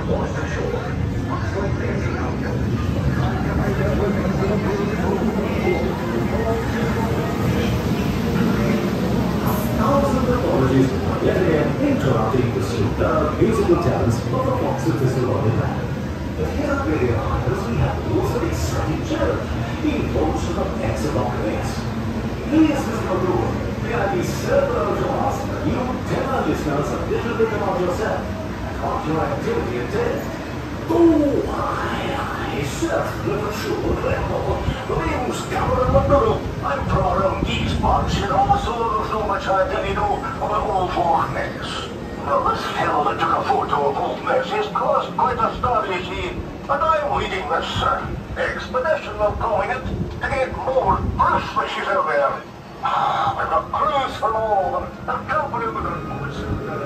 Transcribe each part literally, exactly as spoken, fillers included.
Thousands of apologies yet again interrupting the superb musical talents of the Fox of Thessaloniki. But here really are, as we have also exciting Joe, being launched from the Hexagon Mix. Please, Mister McGraw, may I be so bold to ask that you tell our listeners a little bit about yourself and what your activity entails? Oh, I, I certainly for sure. Well, the name's Cameron McGraw. I'm from around these parts, you know, so there's not much I tell you know about Old Folk Mess. Well, this fellow that took a photo of Old Mess has caused quite a stir, you see, and I'm leading this uh, expedition, we're calling it, to get more Bruce fishes out there. Ah, we've got crews for all of them, and company with their boats.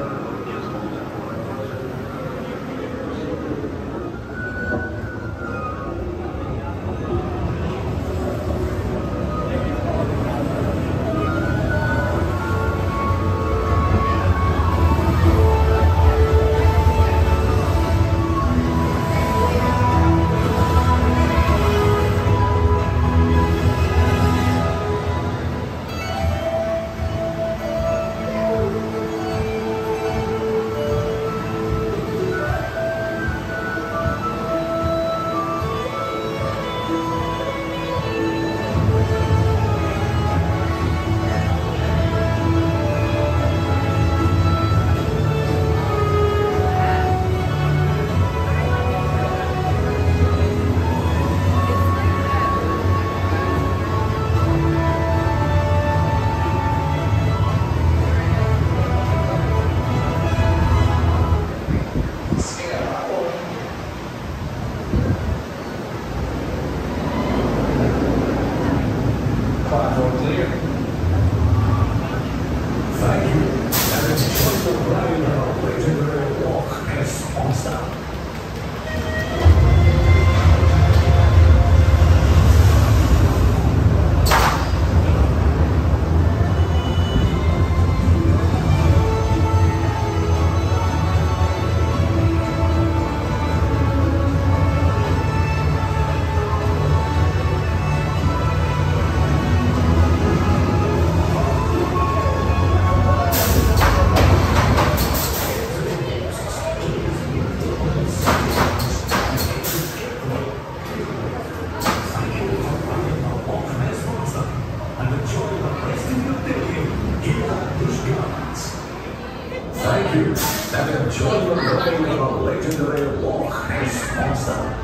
Thank you, and enjoy the ride of a legendary Loch Ness Monster.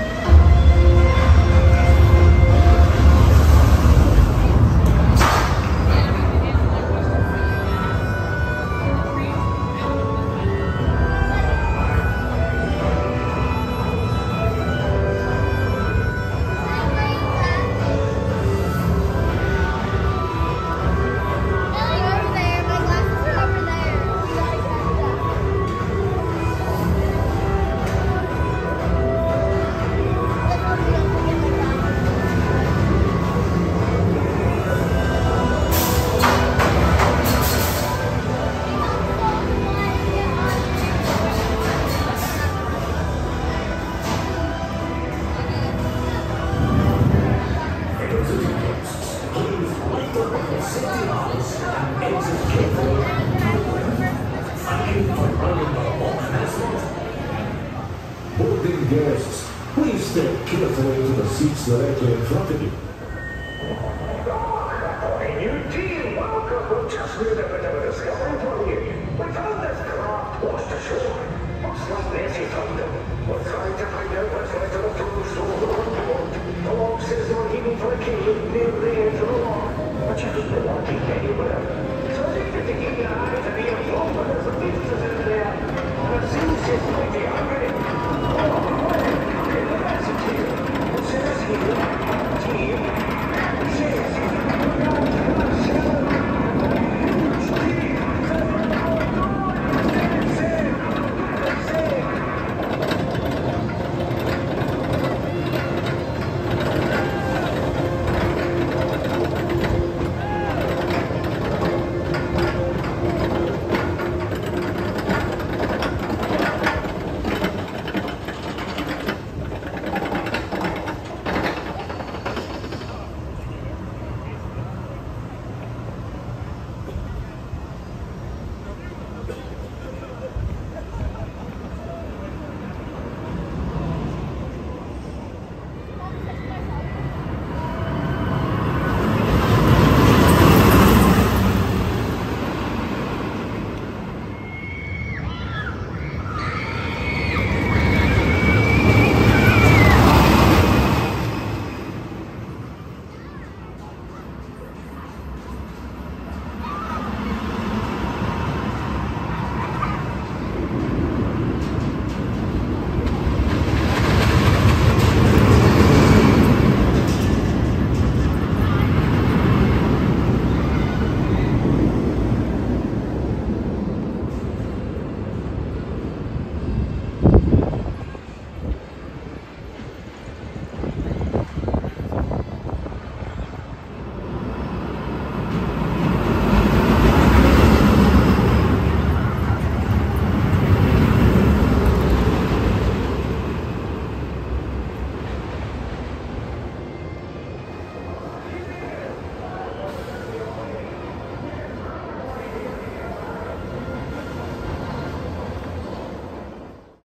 Boarding guests, please step carefully to the seats directly in front of you. A new team, welcome. We just made a bit of a discovery for you. We found this craft washed ashore. Looks like Nessie found them. We're trying to find out what's